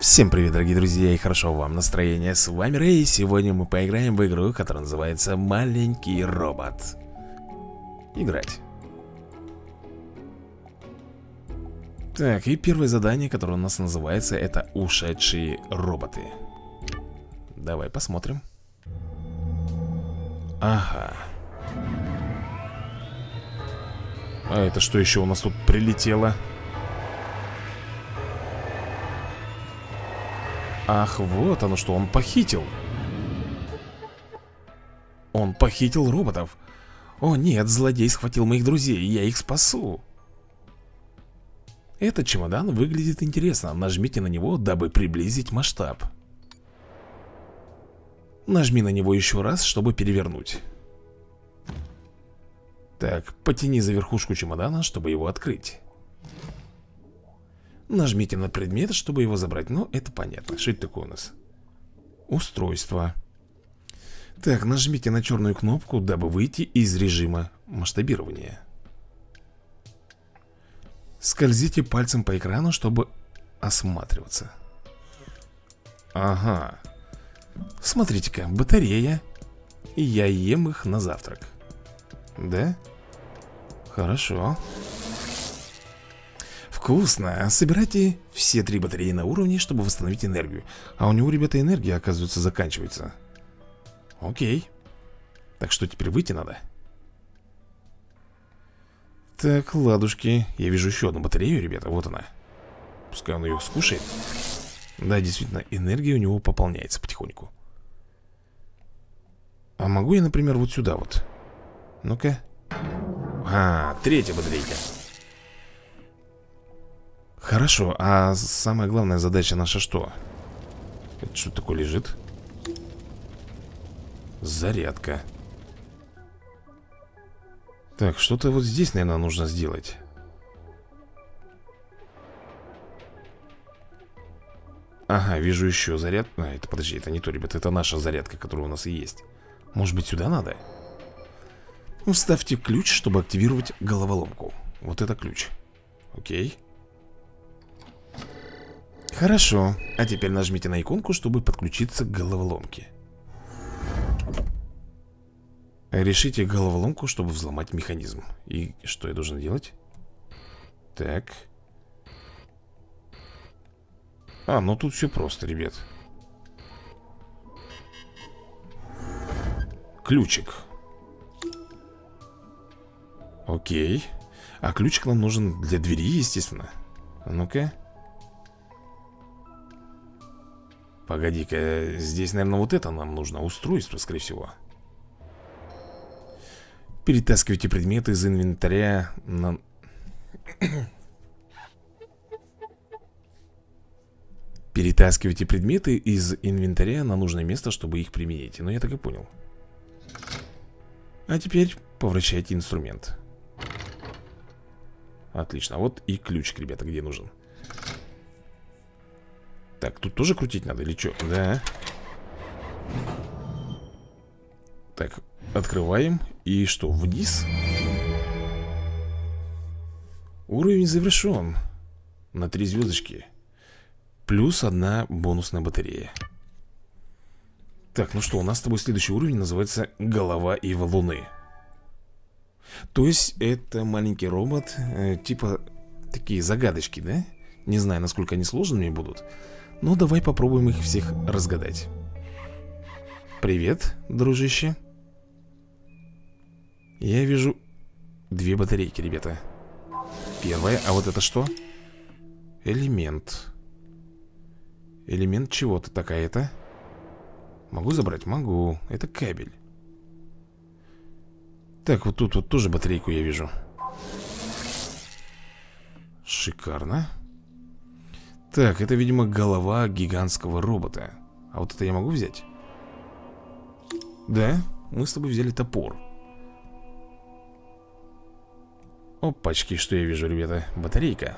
Всем привет, дорогие друзья, и хорошо вам настроение. С вами Рэй, и сегодня мы поиграем в игру, которая называется «Маленький робот». Играть. Так, и первое задание, которое у нас называется, это «Ушедшие роботы». Давай посмотрим. Ага. А это что еще у нас тут прилетело? Ах, вот оно что, он похитил. Он похитил роботов. О нет, злодей схватил моих друзей, и я их спасу. Этот чемодан выглядит интересно. Нажмите на него, дабы приблизить масштаб. Нажми на него еще раз, чтобы перевернуть. Так, потяни за верхушку чемодана, чтобы его открыть. Нажмите на предмет, чтобы его забрать. Ну, это понятно. Что это такое у нас? Устройство. Так, нажмите на черную кнопку, дабы выйти из режима масштабирования. Скользите пальцем по экрану, чтобы осматриваться. Ага. Смотрите-ка, батарея. И я ем их на завтрак. Да? Хорошо. Вкусно. Собирайте все 3 батареи на уровне, чтобы восстановить энергию. А у него, ребята, энергия, оказывается, заканчивается. Окей. Так что теперь выйти надо. Так, ладушки. Я вижу еще одну батарею, ребята, вот она. Пускай он ее скушает. Да, действительно, энергия у него пополняется потихоньку. А могу я, например, вот сюда вот? Ну-ка. А, 3-я батарейка. Хорошо, а самая главная задача наша что? Это что такое лежит? Зарядка. Так, что-то вот здесь, наверное, нужно сделать. Ага, вижу еще заряд. А, это, подожди, это не то, ребят, это наша зарядка, которая у нас и есть. Может быть, сюда надо? Вставьте ключ, чтобы активировать головоломку. Вот это ключ. Окей. Хорошо, а теперь нажмите на иконку, чтобы подключиться к головоломке. Решите головоломку, чтобы взломать механизм. И что я должен делать? Так. А, ну тут все просто, ребят. Ключик. Окей. А ключик нам нужен для двери, естественно. Ну-ка. Погоди-ка, здесь, наверное, вот это нам нужно. Устройство, скорее всего. Перетаскивайте предметы из инвентаря на... Перетаскивайте предметы из инвентаря на нужное место, чтобы их применить. Ну, я так и понял. А теперь повращайте инструмент. Отлично, вот и ключик, ребята, где нужен. Так, тут тоже крутить надо или что? Да. Так, открываем. И что, вниз? Уровень завершен. На 3 звездочки. Плюс 1 бонусная батарея. Так, ну что, у нас с тобой следующий уровень называется «Голова и валуны». То есть это маленький робот, типа такие загадочки, да? Не знаю, насколько они сложными будут. Но давай попробуем их всех разгадать. Привет, дружище. Я вижу 2 батарейки, ребята. Первая, а вот это что? Элемент. Элемент чего-то такая-то. Могу забрать? Могу. Это кабель. Так, вот тут вот тоже батарейку я вижу. Шикарно. Так, это, видимо, голова гигантского робота. А вот это я могу взять? Да, мы с тобой взяли топор. Опачки, что я вижу, ребята? Батарейка.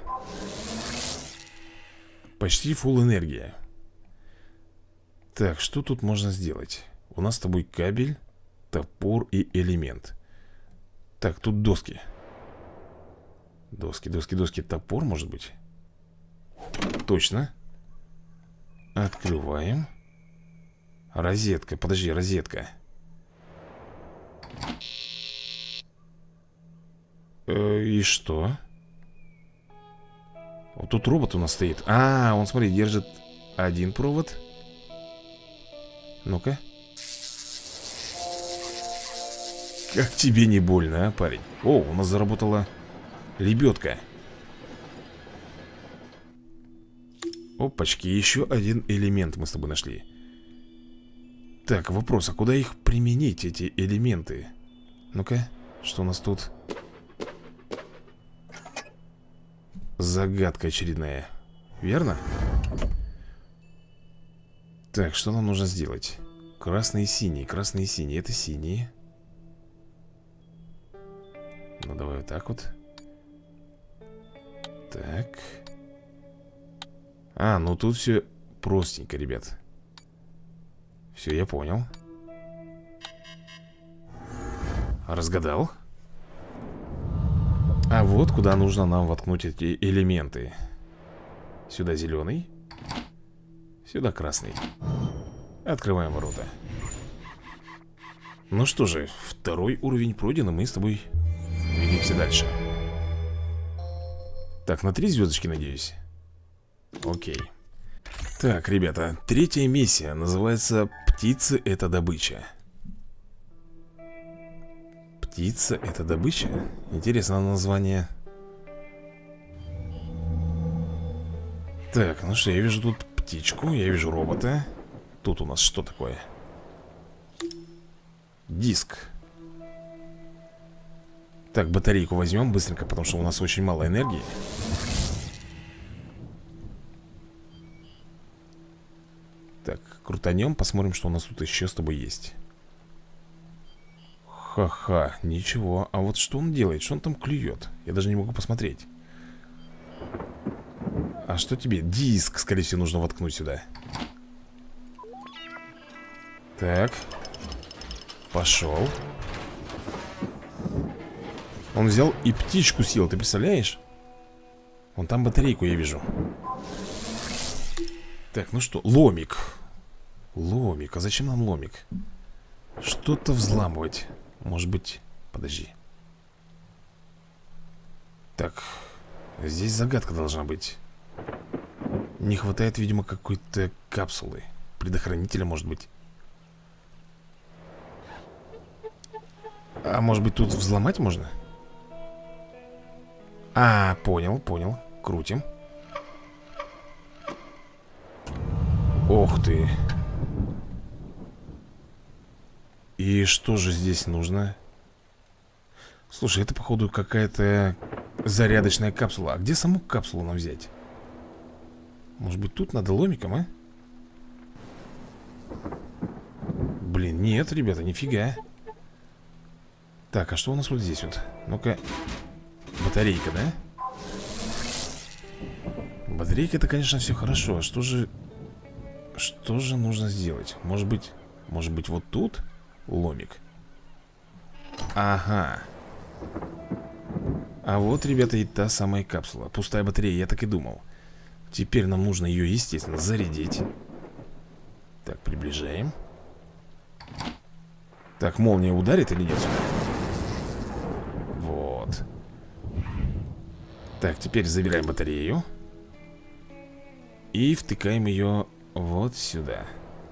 Почти фулл энергия. Так, что тут можно сделать? У нас с тобой кабель, топор и элемент. Так, тут доски. Доски, доски, доски. Топор, может быть? Точно. Открываем. Розетка, подожди, розетка. И что? Вот тут робот у нас стоит. А, он, смотри, держит один провод. Ну-ка. Как тебе не больно, а, парень? О, у нас заработала лебедка. Опачки, еще один элемент мы с тобой нашли. Так, вопрос, а куда их применить, эти элементы? Ну-ка, что у нас тут? Загадка очередная. Верно? Так, что нам нужно сделать? Красный и синий, красный и синий. Это синие. Ну, давай вот так вот. Так. А, ну тут все простенько, ребят. Все, я понял. Разгадал. А вот куда нужно нам воткнуть эти элементы. Сюда зеленый. Сюда красный. Открываем ворота. Ну что же, второй уровень пройден, и мы с тобой двигаемся дальше. Так, на 3 звездочки, надеюсь. Окей. Так, ребята, третья миссия называется «Птицы — это добыча». Птица — это добыча? Интересное название. Так, ну что, я вижу тут птичку, я вижу робота. Тут у нас что такое? Диск. Так, батарейку возьмем быстренько, потому что у нас очень мало энергии. Так, крутанем, посмотрим, что у нас тут еще с тобой есть. Ха-ха, ничего. А вот что он делает? Что он там клюет? Я даже не могу посмотреть. А что тебе? Диск, скорее всего, нужно воткнуть сюда. Так. Пошел. Он взял и птичку съел, ты представляешь? Вон там батарейку я вижу. Так, ну что, ломик. Ломик, а зачем нам ломик? Что-то взламывать. Может быть, подожди. Так, здесь загадка должна быть. Не хватает, видимо, какой-то капсулы. Предохранителя, может быть. А может быть, тут взломать можно? А, понял, понял. Крутим. Ох ты. И что же здесь нужно? Слушай, это, походу, какая-то зарядочная капсула. А где саму капсулу нам взять? Может быть, тут надо ломиком, а? Блин, нет, ребята, нифига. Так, а что у нас вот здесь вот? Ну-ка. Батарейка, да? Батарейка, это, конечно, все хорошо. А что же... Что же нужно сделать? Может быть, вот тут ломик? Ага. А вот, ребята, и та самая капсула. Пустая батарея, я так и думал. Теперь нам нужно ее, естественно, зарядить. Так, приближаем. Так, молния ударит или нет сюда? Вот. Так, теперь забираем батарею. И втыкаем ее вот сюда.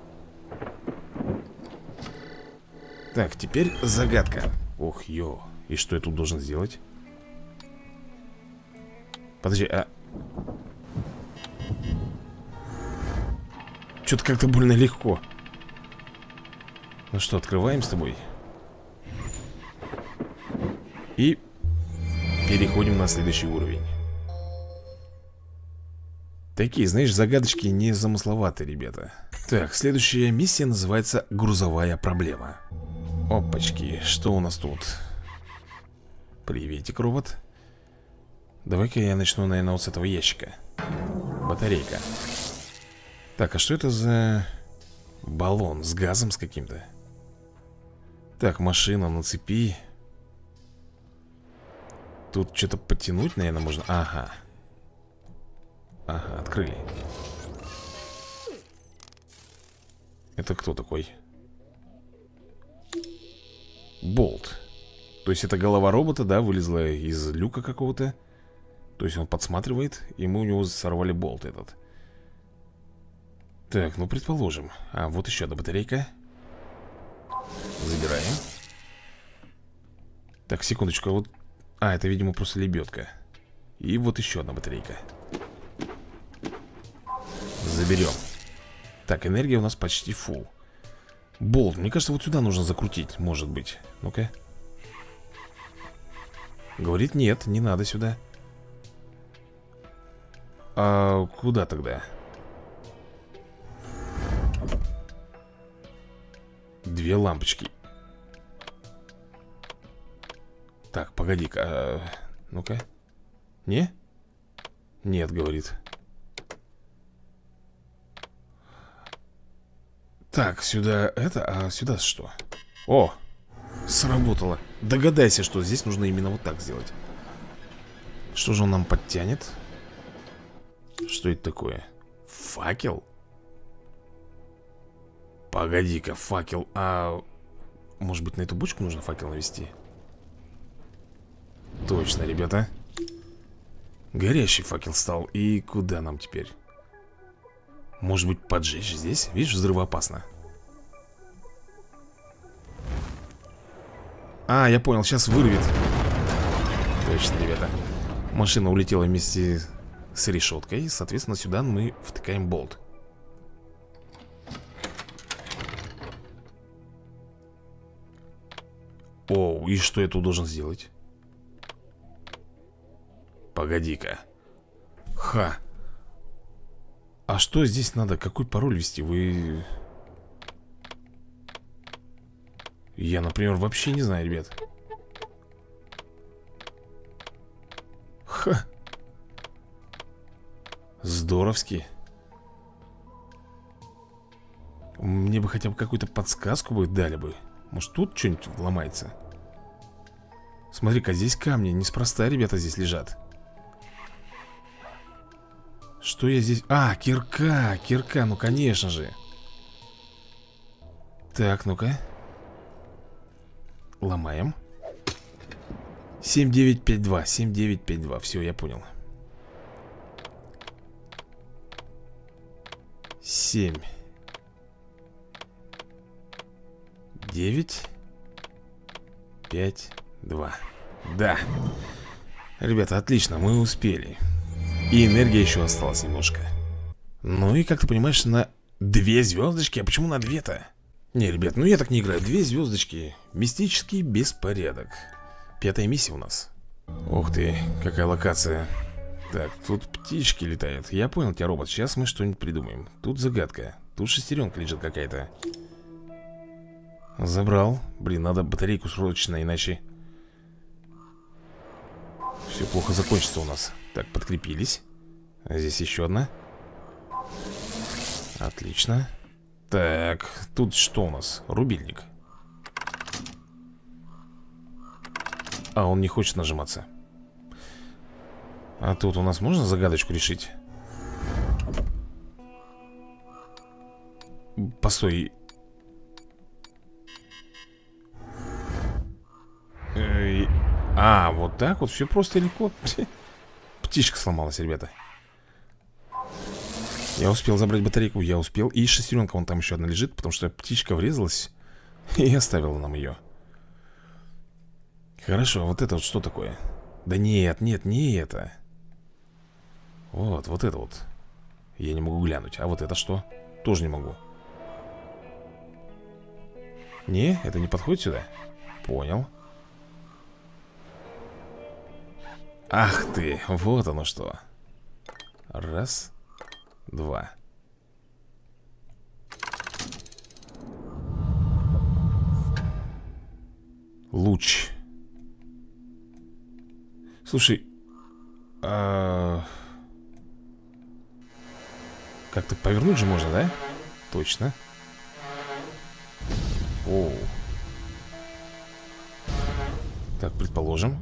Так, теперь загадка. Ох, ё. И что я тут должен сделать? Подожди, а... Что-то как-то больно легко. Ну что, открываем с тобой. И переходим на следующий уровень. Такие, знаешь, загадочки незамысловатые, ребята. Так, следующая миссия называется «Грузовая проблема». Опачки, что у нас тут? Приветик, робот. Давай-ка я начну, наверное, вот с этого ящика. Батарейка. Так, а что это за баллон с газом с каким-то? Так, машина на цепи. Тут что-то подтянуть, наверное, можно. Ага. Ага, открыли. Это кто такой? Болт. То есть это голова робота, да, вылезла из люка какого-то. То есть он подсматривает, и мы у него сорвали болт этот. Так, ну предположим. А, вот еще одна батарейка. Забираем. Так, секундочку, а вот... А, это, видимо, просто лебедка. И вот еще одна батарейка. Заберем. Так, энергия у нас почти фулл. Болт, мне кажется, вот сюда нужно закрутить, может быть. Ну-ка. Говорит, нет, не надо сюда. А куда тогда? Две лампочки. Так, погоди-ка. Ну-ка. Не? Нет, говорит. Так, сюда это, а сюда что? О, сработало. Догадайся, что здесь нужно именно вот так сделать. Что же он нам подтянет? Что это такое? Факел? Погоди-ка, факел. А может быть, на эту бочку нужно факел навести? Точно, ребята. Горящий факел стал. И куда нам теперь? Может быть, поджечь здесь? Видишь, взрывоопасно. А, я понял, сейчас вырвет. Точно, ребята. Машина улетела вместе с решеткой. Соответственно, сюда мы втыкаем болт. О, и что я тут должен сделать? Погоди-ка. Ха. А что здесь надо? Какой пароль ввести? Вы... Я, например, вообще не знаю, ребят. Ха. Здоровски. Мне бы хотя бы какую-то подсказку бы дали бы. Может, тут что-нибудь ломается? Смотри-ка, здесь камни. Неспроста, ребята, здесь лежат. Что я здесь... А, кирка, кирка, ну конечно же. Так, ну-ка. Ломаем. 7952, 7952. Все, я понял. 7 9 5 2. Да. Ребята, отлично, мы успели. И энергия еще осталась немножко. Ну и, как ты понимаешь, на 2 звездочки. А почему на 2-то? Не, ребят, ну я так не играю. 2 звездочки. Мистический беспорядок. 5-я миссия у нас. Ух ты, какая локация. Так, тут птички летают. Я понял тебя, робот. Сейчас мы что-нибудь придумаем. Тут загадка. Тут шестеренка лежит какая-то. Забрал. Блин, надо батарейку срочно, иначе все плохо закончится у нас. Так, подкрепились. А здесь еще одна. Отлично. Так, тут что у нас? Рубильник. А, он не хочет нажиматься. А тут у нас можно загадочку решить? Постой. А, вот так вот, все просто и легко. Птичка сломалась, ребята. Я успел забрать батарейку, я успел. И шестеренка вон там еще одна лежит, потому что птичка врезалась и оставила нам ее. Хорошо, вот это вот что такое? Да нет, нет, не это. Вот, вот это вот. Я не могу глянуть. А вот это что? Тоже не могу. Не, это не подходит сюда? Понял. Ах ты, вот оно что. Раз, два. Луч. Слушай, как-то повернуть же можно, да? Точно. Оу. Так, предположим.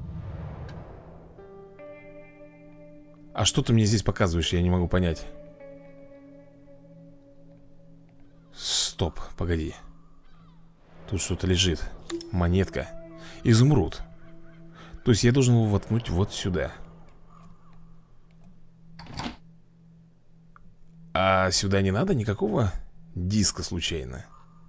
А что ты мне здесь показываешь, я не могу понять. стоп, погоди. Тут что-то лежит. Монетка. Изумруд. То есть я должен его воткнуть вот сюда. А сюда не надо никакого диска случайно?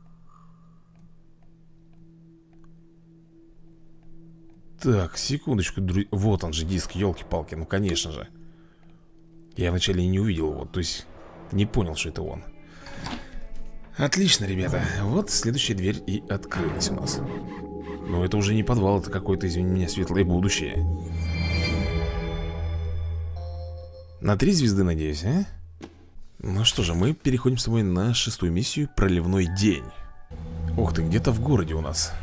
Так, секундочку, вот он же диск, елки-палки, ну конечно же. Я вначале не увидел его, то есть не понял, что это он. Отлично, ребята. Вот следующая дверь и открылась у нас. Но это уже не подвал, это какое-то, извини меня, светлое будущее. На 3 звезды, надеюсь, а? Ну что же, мы переходим с тобой на 6-ю миссию. Проливной день. Ух ты, где-то в городе у нас.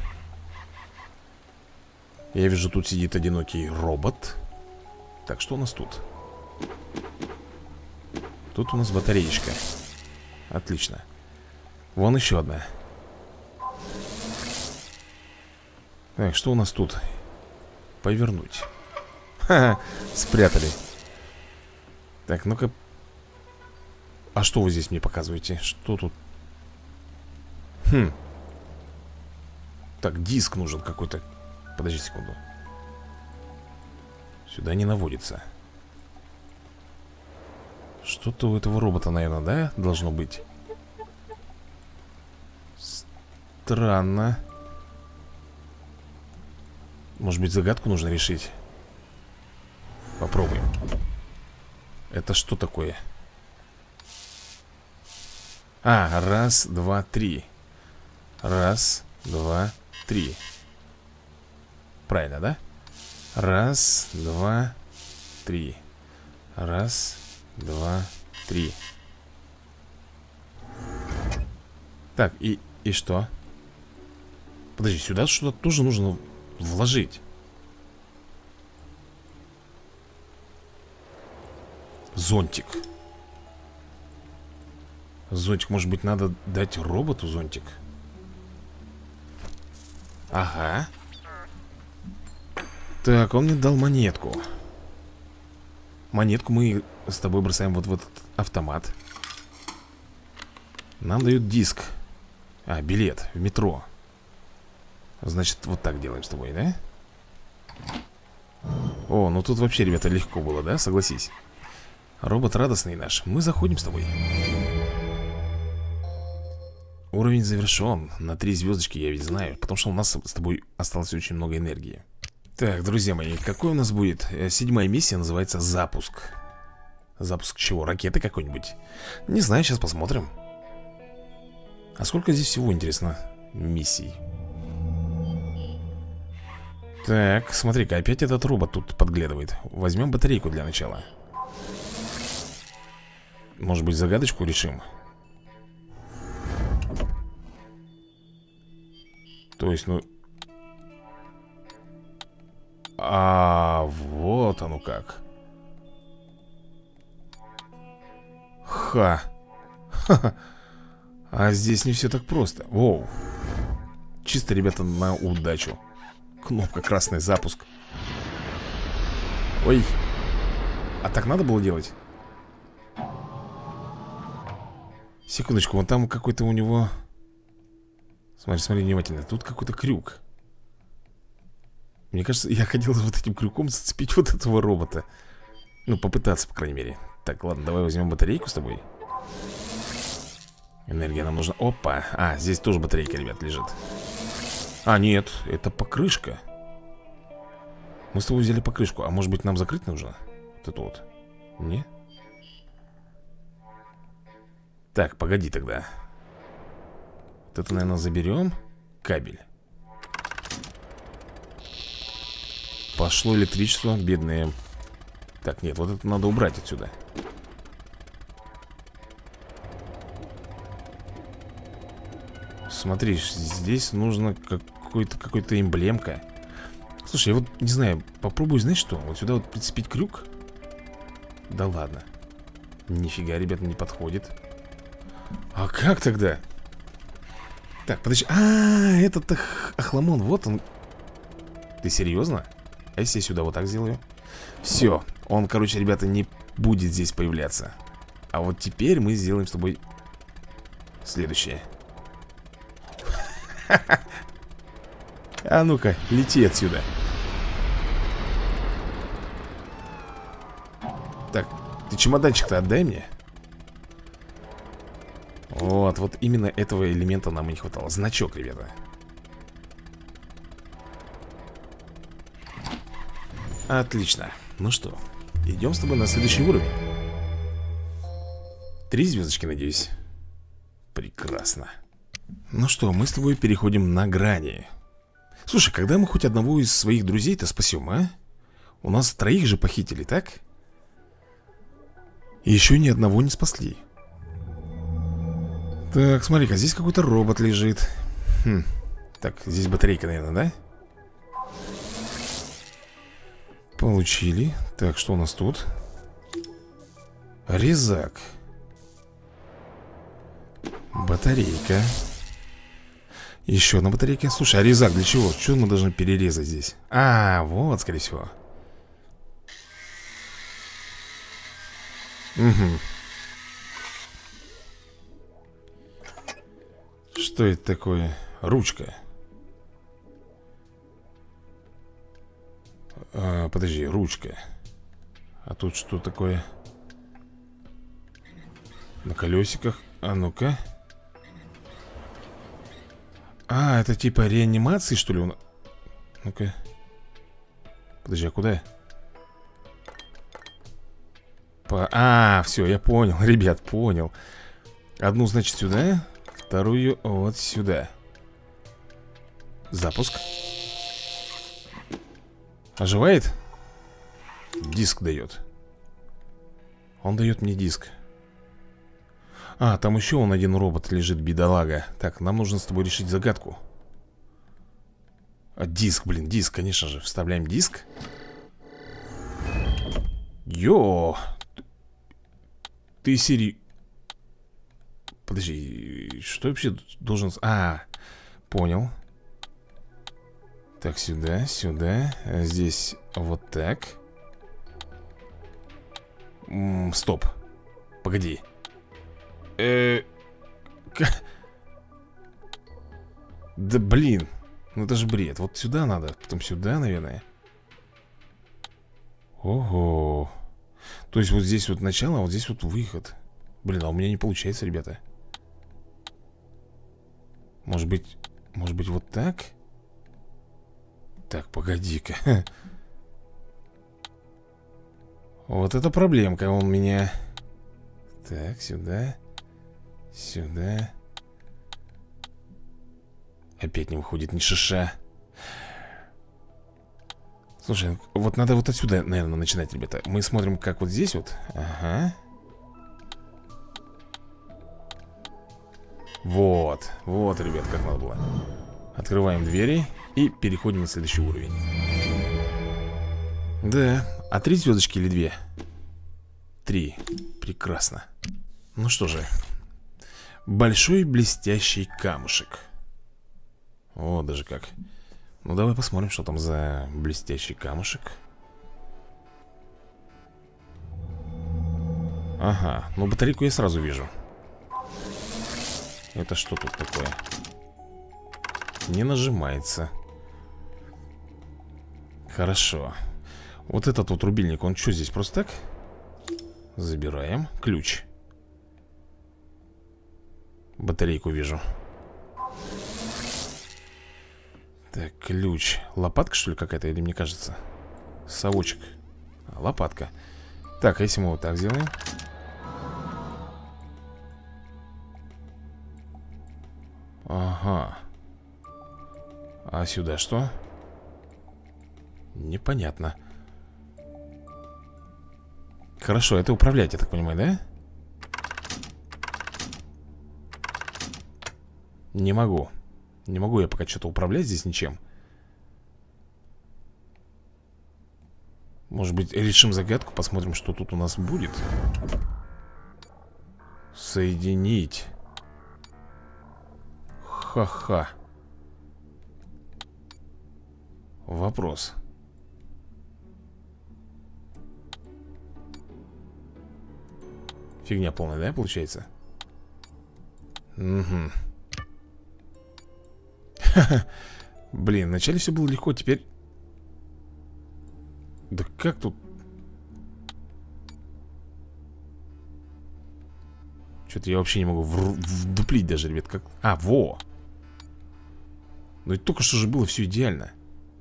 Я вижу, тут сидит одинокий робот. Так, что у нас тут? Тут у нас батареечка. Отлично. Вон еще одна. Так, что у нас тут? Повернуть. Ха-ха, спрятали. Так, ну-ка. А что вы здесь мне показываете? Что тут? Хм. Так, диск нужен какой-то. Подожди секунду. Сюда не наводится. Что-то у этого робота, наверное, да? Должно быть. Странно. Может быть, загадку нужно решить? Попробуем. Это что такое? А, раз, два, три. Раз, два, три. Правильно, да? Раз, два, три. Раз, два, три. Так, и что? Подожди, сюда что-то тоже нужно вложить. Зонтик. Зонтик, может быть, надо дать роботу зонтик? Ага. Так, он мне дал монетку. Монетку мы с тобой бросаем вот в этот автомат. Нам дают диск. А, билет в метро. Значит, вот так делаем с тобой, да? О, ну тут вообще, ребята, легко было, да? Согласись. Робот радостный наш. Мы заходим с тобой. Уровень завершен. На 3 звездочки я ведь знаю. Потому что у нас с тобой осталось очень много энергии. Так, друзья мои, какой у нас будет? 7-я миссия называется запуск. Запуск чего? Ракеты какой-нибудь? Не знаю, сейчас посмотрим. А сколько здесь всего, интересно, миссий? Так, смотри-ка, опять этот робот тут подглядывает. Возьмем батарейку для начала. Может быть, загадочку решим? То есть, ну... А, вот оно как. Ха-ха. А здесь не все так просто. Воу. Чисто, ребята, на удачу. Кнопка красный, запуск. Ой. А так надо было делать? Секундочку, вон там какой-то у него... Смотри, смотри внимательно. Тут какой-то крюк. Мне кажется, я хотел вот этим крюком зацепить вот этого робота. Ну, попытаться, по крайней мере. Так, ладно, давай возьмем батарейку с тобой. Энергия нам нужна. Опа. А, здесь тоже батарейка, ребят, лежит. А, нет, это покрышка. Мы с тобой взяли покрышку. А может быть, нам закрыть нужно? Вот это вот. Не? Так, погоди тогда. Вот это, наверное, заберем. Кабель. Пошло электричество, бедные. Так, нет, вот это надо убрать отсюда. Смотри, здесь нужно какой-то эмблемка. Слушай, я вот не знаю, попробую, знаешь что? Вот сюда вот прицепить крюк. Да ладно. Нифига, ребята, не подходит. А как тогда? Так, подожди. А, этот охламон, вот он. Ты серьезно? А если я сюда вот так сделаю? Все, он, короче, ребята, не будет здесь появляться. А вот теперь мы сделаем с тобой следующее. А ну-ка, лети отсюда. Так, ты чемоданчик-то отдай мне. Вот именно этого элемента нам и не хватало. Значок, ребята. Отлично. Ну что, идем с тобой на следующий уровень. 3 звездочки, надеюсь. Прекрасно. Ну что, мы с тобой переходим на грани. Слушай, когда мы хоть одного из своих друзей-то спасем, а? У нас 3 же похитили, так? И еще ни одного не спасли. Так, смотри-ка, здесь какой-то робот лежит. Так, здесь батарейка, наверное, да? Получили. Так, что у нас тут? Резак. Батарейка. Еще одна батарейка. Слушай, а резак для чего? Что мы должны перерезать здесь? А, вот, скорее всего. Угу. Что это такое? Ручка. Подожди, ручка. А тут что такое? На колесиках. А ну-ка. А, это типа реанимации, что ли? Ну-ка. Подожди, а куда? Все, я понял, ребят, понял. Одну, значит, сюда. Вторую вот сюда. Запуск. Оживает? Диск дает. Он дает мне диск. А, там еще он один робот лежит, бедолага. Так, нам нужно с тобой решить загадку. Диск, блин, диск, конечно же. Вставляем диск. Йо! Ты Подожди, что вообще должен... понял. Так, сюда, сюда. Здесь вот так. Стоп. Погоди. Да блин. Ну это же бред. Вот сюда надо, потом сюда, наверное. Ого. То есть вот здесь вот начало, а вот здесь вот выход. Блин, а у меня не получается, ребята. Может быть вот так? Так, погоди-ка. Вот это проблемка у меня. Так, сюда. Сюда. Опять не выходит ни шиша. Слушай, вот надо вот отсюда, наверное, начинать, ребята. Мы смотрим, как вот здесь вот. Ага. Вот, ребят, как надо было. Открываем двери и переходим на следующий уровень. Да, а 3 звездочки или 2? 3, прекрасно. Ну что же. Большой блестящий камушек. О, даже как. Ну давай посмотрим, что там за блестящий камушек. Ага, ну батарейку я сразу вижу. Это что тут такое? Не нажимается. Хорошо. Вот этот вот рубильник, он что здесь, просто так? Забираем. Ключ. Батарейку вижу. Так, ключ. Лопатка, что ли, какая-то, или мне кажется? Совочек. Лопатка. Так, а если мы вот так сделаем? Ага. А сюда что? Непонятно. Хорошо, это управлять, я так понимаю, да? Не могу. Не могу я пока что-то управлять здесь ничем. Может быть, решим загадку, посмотрим, что тут у нас будет. Соединить. Ха-ха. Вопрос. Фигня полная, да, получается? Угу. Блин, вначале все было легко, теперь... Да как тут... Что-то я вообще не могу вдуплить даже, ребят, как... А, во! Ну и только что же было все идеально.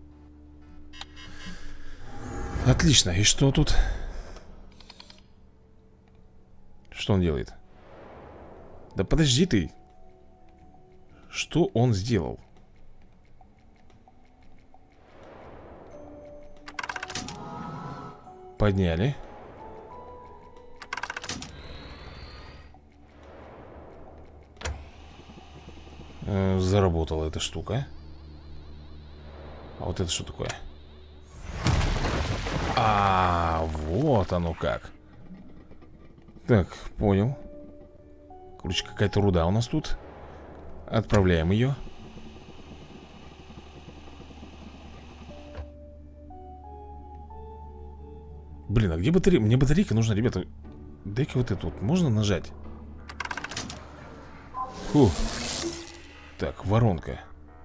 Отлично, и что тут? Что он делает? Да подожди ты. Что он сделал? Подняли. Заработала эта штука. А вот это что такое? А, вот оно как. Так, понял. Короче, какая-то руда у нас тут. Отправляем ее. Блин, а где батарейка? Мне батарейка нужна, ребята. Дай-ка вот эту вот. Можно нажать? Фу. Так, воронка.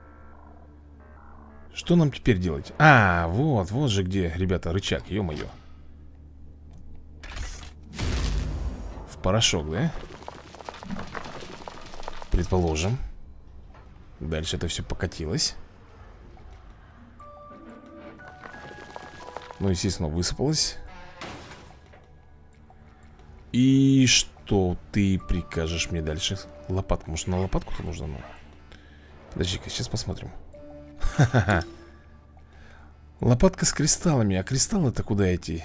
Что нам теперь делать? А, вот же где, ребята, рычаг, ё-моё. В порошок, да? Предположим. Дальше это все покатилось. Ну, естественно, высыпалось. И что ты прикажешь мне дальше? Лопатку, может на лопатку-то нужно? Ну? Подожди-ка, сейчас посмотрим. Ха-ха-ха. Лопатка с кристаллами. А кристаллы-то куда идти?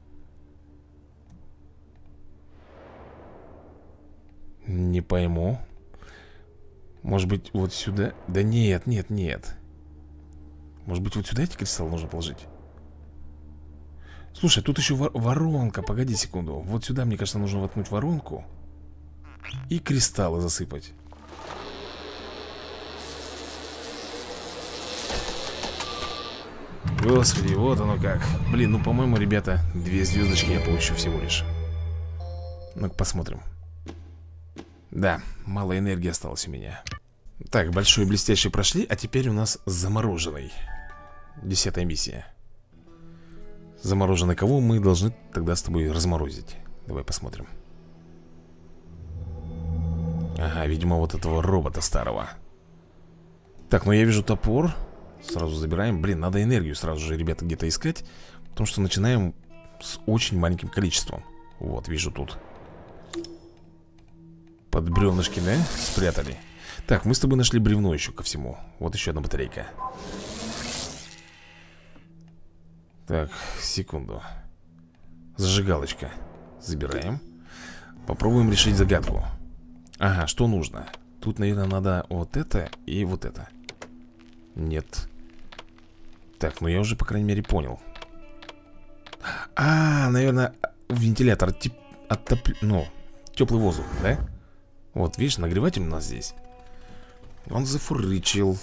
Не пойму. Может быть, вот сюда? Да нет, нет, нет. Может быть, вот сюда эти кристаллы нужно положить? Слушай, тут еще воронка. Погоди секунду. Вот сюда, мне кажется, нужно воткнуть воронку и кристаллы засыпать. Господи, вот оно как. Блин, ну, по-моему, ребята, 2 звездочки я получу всего лишь. Ну-ка, посмотрим. Да, мало энергии осталось у меня. Так, большой блестящий прошли. А теперь у нас замороженный. 10-я миссия. Замороженный кого мы должны тогда с тобой разморозить? Давай посмотрим. Ага, видимо, вот этого робота старого. Так, ну я вижу топор. Сразу забираем. Блин, надо энергию сразу же, ребята, где-то искать. Потому что начинаем с очень маленьким количеством. Вот, вижу тут. Под бревнышки, да? Спрятали. Так, мы с тобой нашли бревно еще ко всему. Вот еще одна батарейка. Так, секунду. Зажигалочка. Забираем. Попробуем решить загадку. Ага, что нужно? Тут, наверное, надо вот это и вот это. Нет. Так, ну я уже, по крайней мере, понял. А, наверное, вентилятор ну, теплый воздух, да? Вот, видишь, нагреватель у нас здесь. Он зафурычил.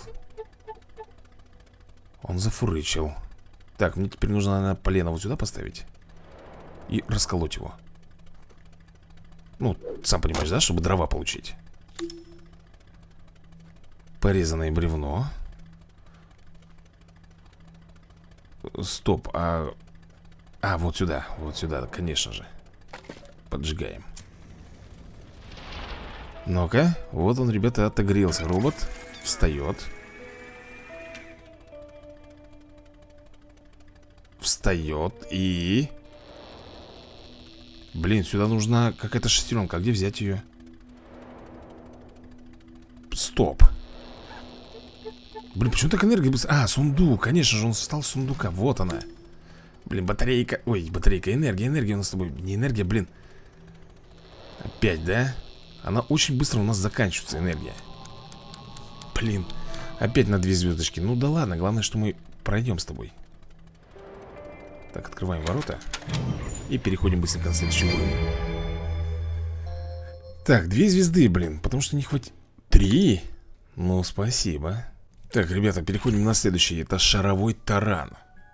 Он зафурычил. Так, мне теперь нужно, наверное, полено вот сюда поставить и расколоть его. Ну, сам понимаешь, да, чтобы дрова получить. Порезанное бревно. Стоп, вот сюда, конечно же. Поджигаем. Ну-ка, вот он, ребята, отогрелся. Робот встает. Встает и... Блин, сюда нужна какая-то шестеренка. А где взять ее? Стоп. Блин, почему так энергия быстро... А, сундук, конечно же, он встал с сундука. Вот она. Блин, батарейка. Ой, батарейка, энергия у нас с тобой. Не энергия, блин. Опять, да? Она очень быстро у нас заканчивается, энергия. Блин, опять на 2 звездочки. Ну да ладно, главное, что мы пройдем с тобой. Так, открываем ворота и переходим быстренько на следующий уровень. Так, 2 звезды, блин, потому что не хватит. 3? Ну, спасибо. Так, ребята, переходим на следующий. Это шаровой таран.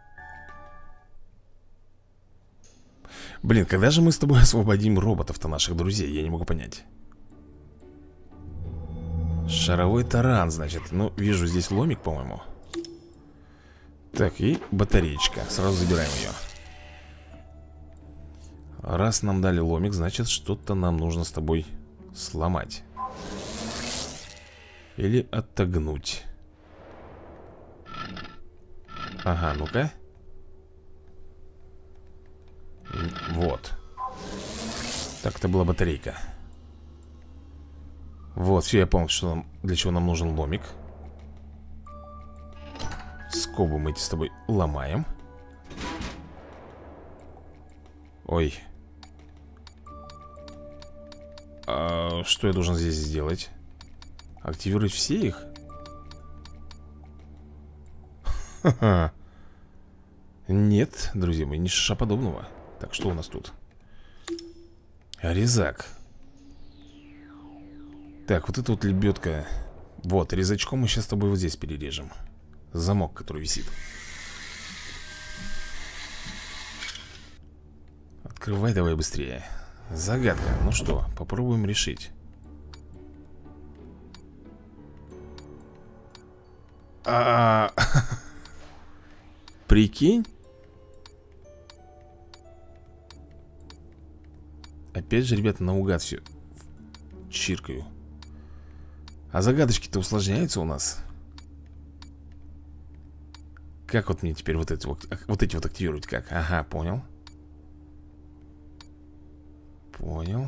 Блин, когда же мы с тобой освободим роботов-то, наших друзей? Я не могу понять. Шаровой таран, значит. Ну, вижу здесь ломик, по-моему. Так, и батареечка. Сразу забираем ее. Раз нам дали ломик, значит, что-то нам нужно с тобой сломать. Или отогнуть. Ага, ну-ка. Вот. Так, это была батарейка. Вот, все, я понял, что нам, для чего нам нужен ломик. Скобы мы эти с тобой ломаем. Ой. Что я должен здесь сделать? Активировать все их? Ха-ха. Нет, друзья мои, ни шиша подобного. Так, что у нас тут? Резак. Так, вот эта вот лебедка. Вот, резачком мы сейчас с тобой вот здесь перережем. Замок, который висит. Открывай давай быстрее. Загадка, ну что, попробуем решить. Прикинь. Опять же, ребята, наугад все чиркаю. А загадочки-то усложняются у нас. Как вот мне теперь вот эти вот активировать? Как? Ага, понял. Понял.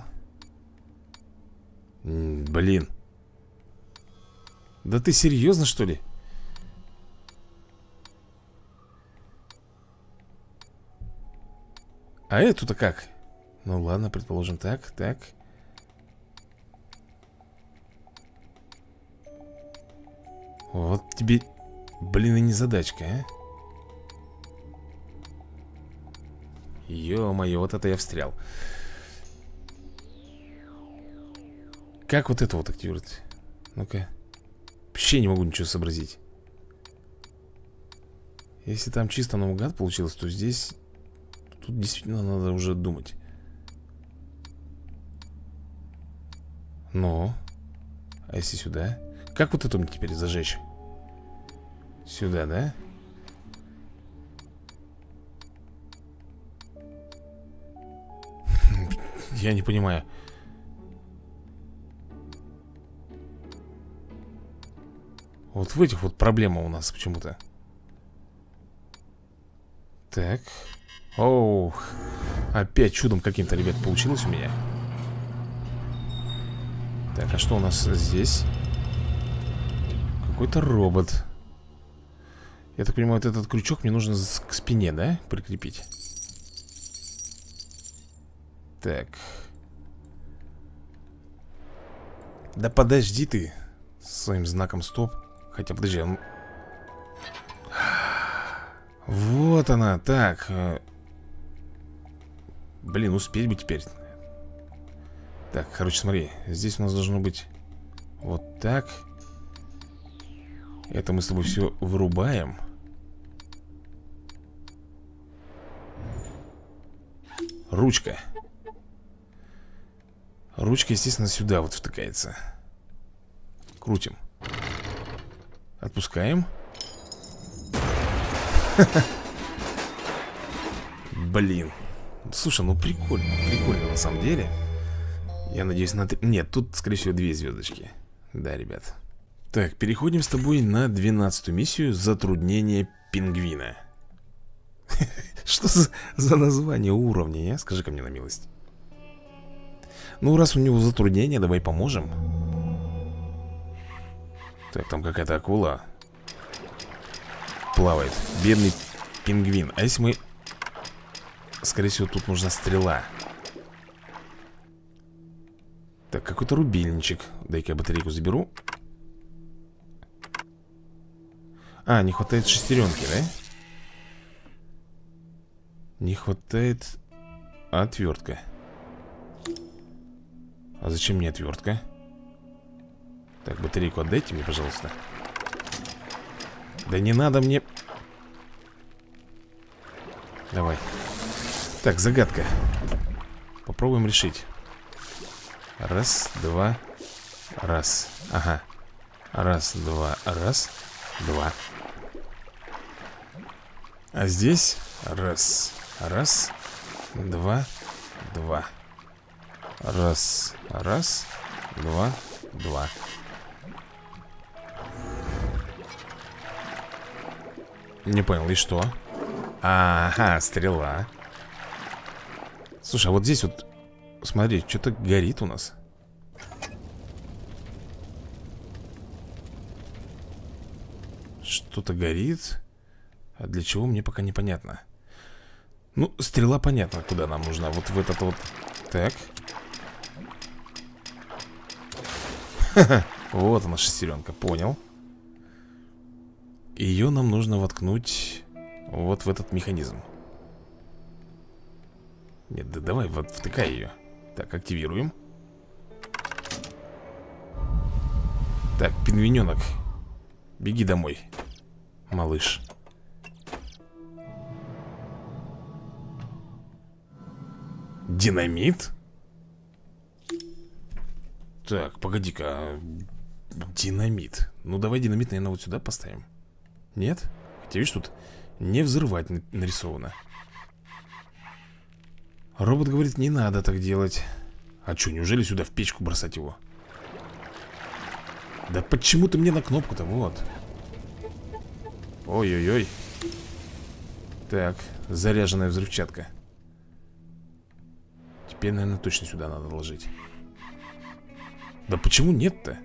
Блин. Да ты серьезно, что ли? А эту-то как? Ну ладно, предположим так, так. Вот тебе, блин, и незадачка, а? Ё-моё, вот это я встрял. Как вот это вот активировать? Ну-ка. Вообще не могу ничего сообразить. Если там чисто наугад получилось, то здесь... Тут действительно надо уже думать. Ну. А если сюда? Как вот это мне теперь зажечь? Сюда, да? Я не понимаю. Вот в этих вот проблема у нас почему-то. Так. Оу. Опять чудом каким-то, ребят, получилось у меня. Так, а что у нас здесь? Какой-то робот. Я так понимаю, вот этот крючок мне нужно к спине, да? Прикрепить. Так. Да подожди ты с своим знаком стоп. Хотя, подожди, он... Вот она, так. Блин, успеть бы теперь. Так, короче, смотри. Здесь у нас должно быть вот так. Это мы с тобой все вырубаем. Ручка. Ручка, естественно, сюда вот втыкается. Крутим. Отпускаем. Блин. Слушай, ну прикольно. Прикольно на самом деле. Я надеюсь на... Нет, тут, скорее всего, 2 звездочки. Да, ребят. Так, переходим с тобой на 12-ю миссию. Затруднение пингвина. Что за название уровня, а? Скажи-ка мне на милость. Ну, раз у него затруднение, давай поможем. Так, там какая-то акула плавает. Бедный пингвин. А если мы... Скорее всего, тут нужна стрела. Так, какой-то рубильничек. Дай-ка я батарейку заберу. А, не хватает шестеренки, да? Не хватает отвертка. А зачем мне отвертка? Так, батарейку отдайте мне, пожалуйста. Да не надо мне. Давай. Так, загадка. Попробуем решить. Раз, два, раз. Ага. Раз, два, раз, два. А здесь раз, раз, два, два. Раз, раз, два, два. Не понял, и что? Ага, стрела. Слушай, а вот здесь вот, смотри, что-то горит у нас. Что-то горит. А для чего, мне пока непонятно. Ну, стрела понятно, куда нам нужна. Вот в этот вот. Так. Ха-ха. Вот она, шестеренка, понял. Ее нам нужно воткнуть вот в этот механизм. Нет, да давай, вот втыкай ее. Так, активируем. Так, пингвиненок, беги домой, малыш. Динамит? Так, погоди-ка. Динамит. Ну, давай динамит, наверное, вот сюда поставим. Нет? Хотя, видишь, тут не взрывать нарисовано. Робот говорит, не надо так делать. А что, неужели сюда в печку бросать его? Да почему ты мне на кнопку-то? Вот. Ой-ой-ой. Так, заряженная взрывчатка. Теперь, наверное, точно сюда надо ложить. Да почему нет-то?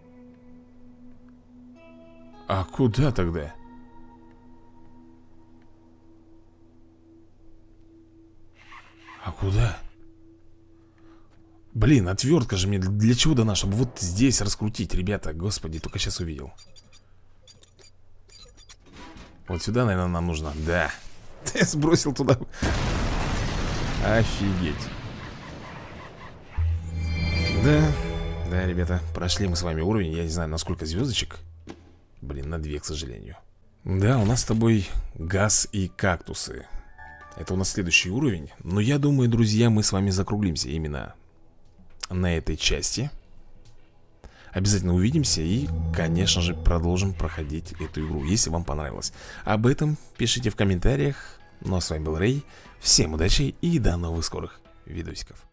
А куда тогда? А куда? Блин, отвертка же мне для чего дана? Чтобы вот здесь раскрутить, ребята. Господи, только сейчас увидел. Вот сюда, наверное, нам нужно. Да. Я сбросил туда. Офигеть. Да, да, ребята, прошли мы с вами уровень. Я не знаю, на сколько звездочек. Блин, на 2, к сожалению. Да, у нас с тобой газ и кактусы. Это у нас следующий уровень. Но я думаю, друзья, мы с вами закруглимся именно на этой части. Обязательно увидимся и, конечно же, продолжим проходить эту игру, если вам понравилось. Об этом пишите в комментариях. Ну а с вами был Рэй. Всем удачи и до новых скорых видосиков.